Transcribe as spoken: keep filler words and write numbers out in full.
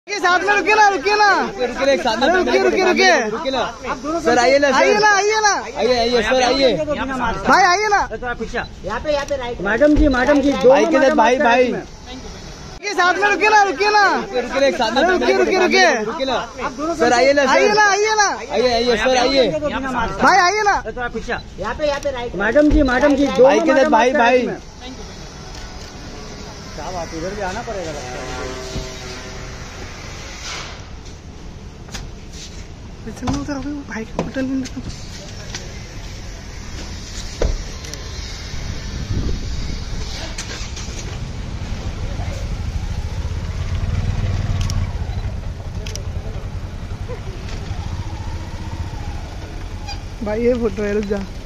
के साथ में रुकिए ना रुकिए ना रुकिए एक साथ में रुकिए रुकिए रुकिए रुकिए ना सर आइए ना आइए ना आइए ना आइए आइए सर आइए भाई आइए ना यहाँ पे यहाँ पे right madam ji madam ji भाई के साथ भाई भाई के साथ में रुकिए ना रुकिए ना रुकिए एक साथ में रुकिए रुकिए रुकिए रुकिए ना सर आइए ना आइए ना आइए ना आइए आइए सर आइए भाई आइए ना यहाँ पे यहाँ पे right madam ji madam ji भाई के साथ भाई भाई क्या बात इधर भी आना पड़ेगा लगता है। उधर भाई का होटल में भाई ये फोटो है रुक जा।